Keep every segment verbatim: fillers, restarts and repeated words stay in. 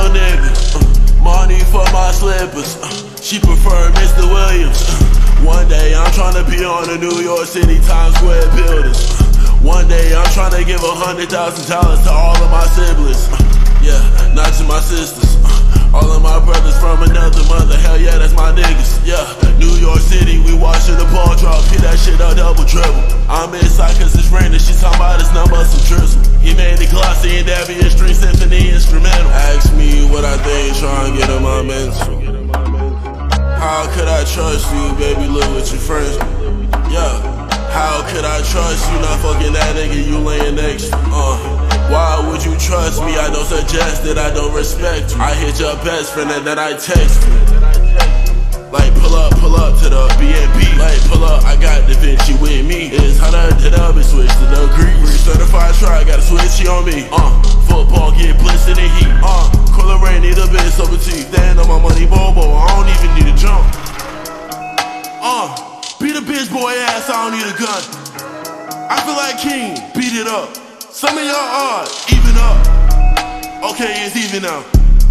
young nigga. Uh, money for my slippers. Uh, she prefer Mister Williams. Uh, one day I'm tryna be on the New York City Times Square buildings. Uh, one day I'm tryna give a hundred thousand dollars to all of my siblings. Uh, yeah, not to my sisters. Uh, all of my brothers from another mother. Hell yeah, that's my niggas. Yeah, New York City, we watching the ball drop. Hit that shit up double triple. I'm inside cause it's raining. She talking about it's nothing but some drizzle. He made the glossy and Davian string symphony instrumental. Ask me what I think, try and get in my mental. How could I trust you, baby, live with your friends? Yeah, how could I trust you, not fucking that nigga you laying next to? Uh, why would you trust me? I don't suggest that I don't respect you. I hit your best friend and then I text you. Like pull up, pull up to the B and B. Like pull up, I got Da Vinci with me. It's hotter than up and switch to the Greek. Certified try, got a switchy on me. Uh, football get blitzed in the heat. Uh, Cola rain, need a bit of sober tea. Stand on my money, bobo, I don't even need a jump. Uh, beat a bitch boy ass, I don't need a gun. I feel like King, beat it up. Some of y'all are even up. Okay, it's even now.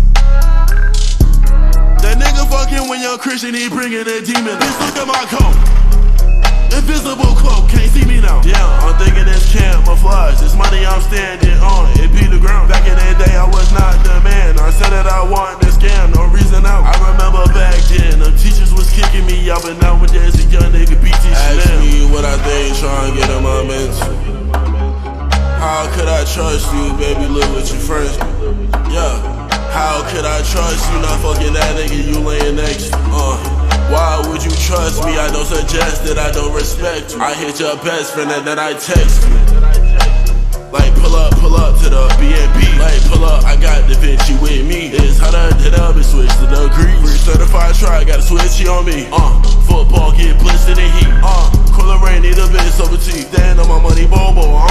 That nigga fucking when you're Christian, he bringing a demon. Bitch, look at my coat. Invisible cloak, can't see me now. Yeah, I'm thinking it's camouflage. This money I'm standing on, it be the ground. Back in that day, I was not the man. I said that I want this scam, no reason out. I remember back then, the teachers was kicking me out, but now when there's a young nigga be teaching them. Ask me what I think, try and get in my mental. How could I trust you, baby, live with your friends? Yeah, how could I trust you, not fucking that nigga you laying next to? Uh, why would you trust me? I don't suggest that I don't respect you. I hit your best friend and then I text you. Like pull up, pull up to the B and B. Like pull up, I got Da Vinci with me. It's hotter than up and switch to the Greek. Certified try, got a switchy on me. Uh, football get blitzed in the heat. Uh, Cola rain, need a bit of sober tea. Stand on my money, bobo.